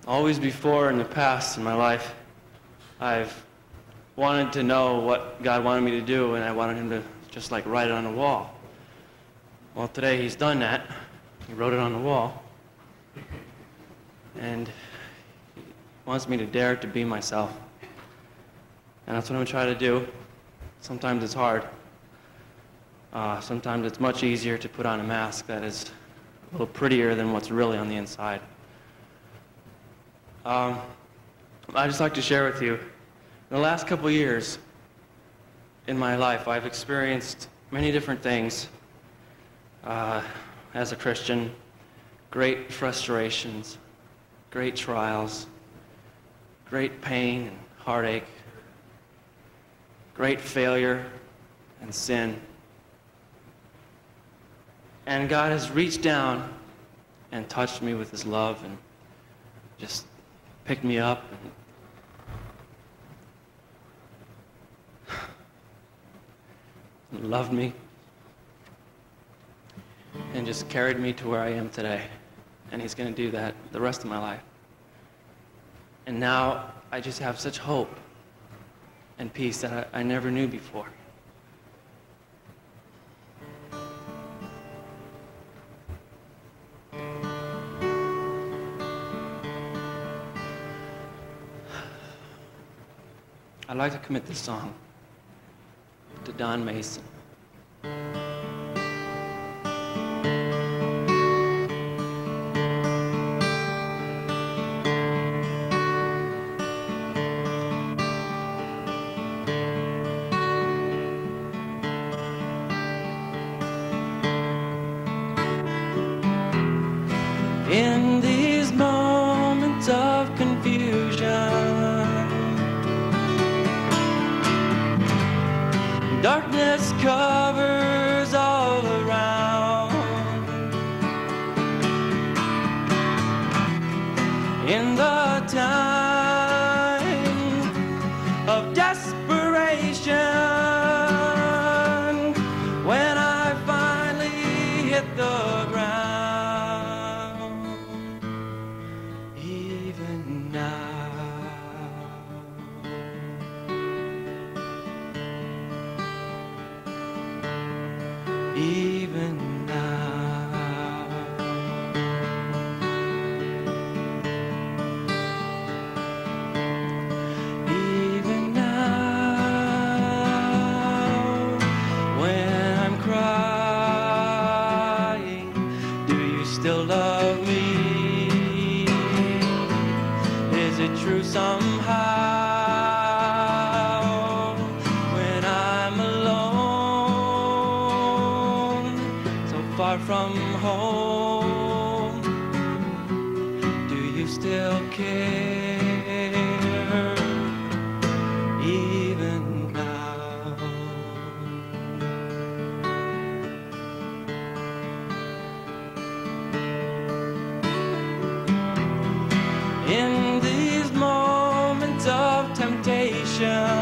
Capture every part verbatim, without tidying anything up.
Always before in the past in my life, I've wanted to know what God wanted me to do, and I wanted him to just like write it on the wall. Well, today he's done that. He wrote it on the wall. And he wants me to dare to be myself. And that's what I'm going to try to do. Sometimes it's hard. Uh, sometimes it's much easier to put on a mask that is a little prettier than what's really on the inside. Um, I'd just like to share with you, in the last couple of years in my life, I've experienced many different things uh, as a Christian, great frustrations, great trials, great pain and heartache, great failure and sin. And God has reached down and touched me with his love and just picked me up and loved me and just carried me to where I am today. And he's going to do that the rest of my life. And now I just have such hope and peace that I, I never knew before. I'd like to commit this song to Don Mason. In these moments of confusion, darkness covers all around. In the time of desperation, when I finally hit the ground, even now, even now, even now, when I'm crying, do you still love me? Is it true somehow? Far from home, do you still care, even now? In these moments of temptation,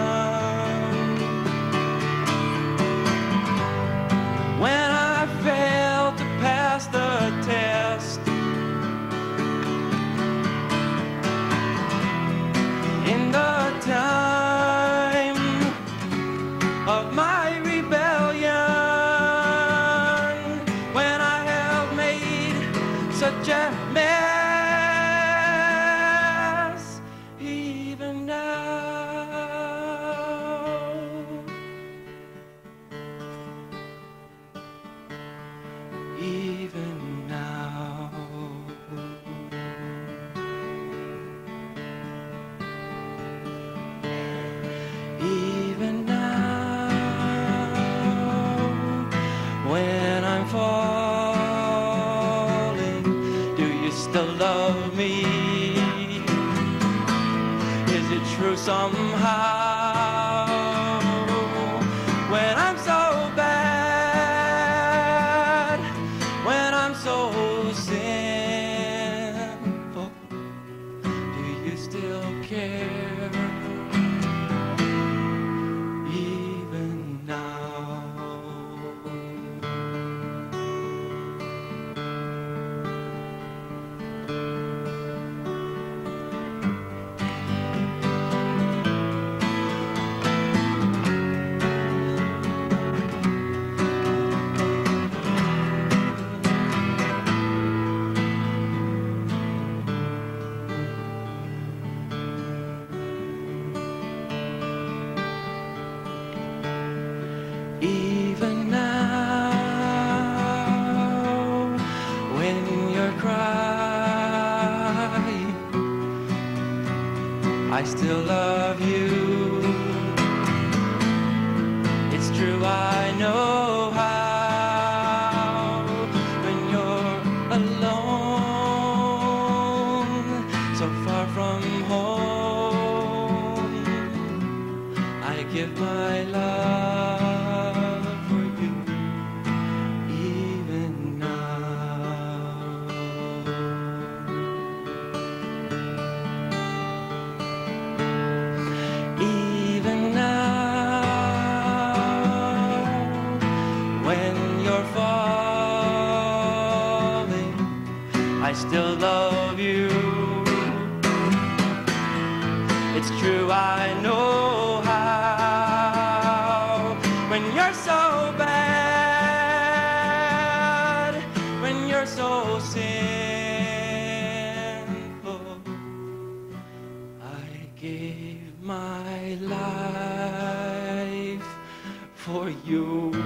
when I fail to pass the test, in the time of my rebellion, when I have made such a mess, even now, even now, even now, when I'm falling, do you still love me? Is it true somehow? When I'm so bad, when I'm so sinful, do you still care? Even now, Even now, when you're crying, I still love you. It's true, I know how. When you're alone, so far from home, I give my love for you, even now. Even now, when you're falling, I still love you. It's true, I know how. When you're so bad, when you're so sinful, I gave my life for you,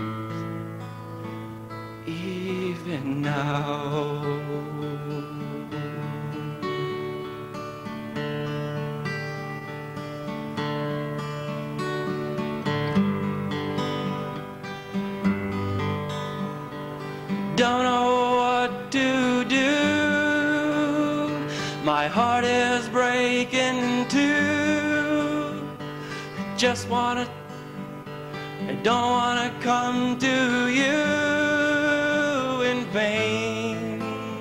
even now. Don't know what to do. My heart is breaking in two. Just wanna, I don't wanna come to you in vain.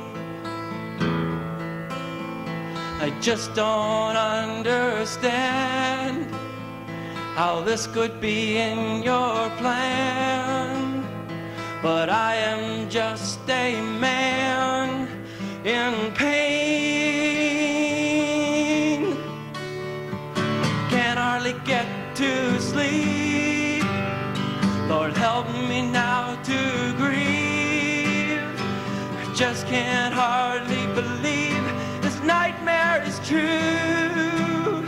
I just don't understand how this could be in your plan. But I am just a man in pain. Can hardly get to sleep. Lord, help me now to grieve. I just can't hardly believe this nightmare is true.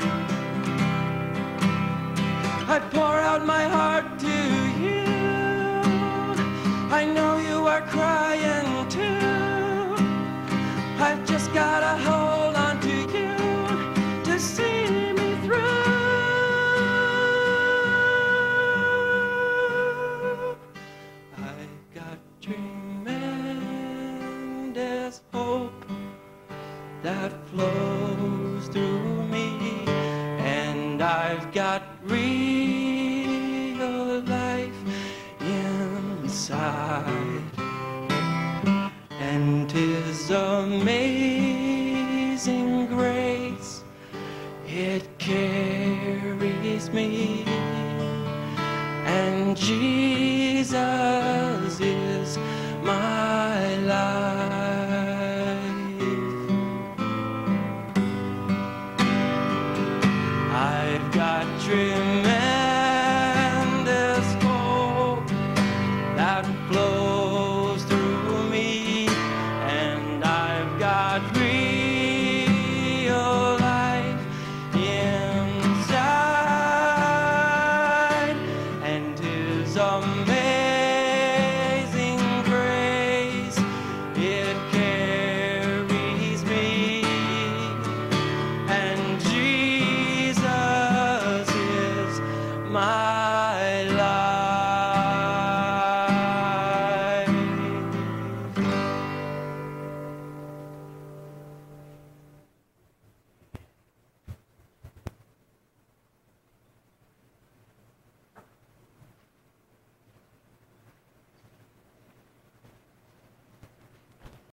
I pour out my heart to you. I know you are crying too. I've just gotta hold on to you to see me through. I've got tremendous hope that flows through me, and I've got real life inside, and 'tis amazing grace, it carries me, and Jesus is my life. I've got tremendous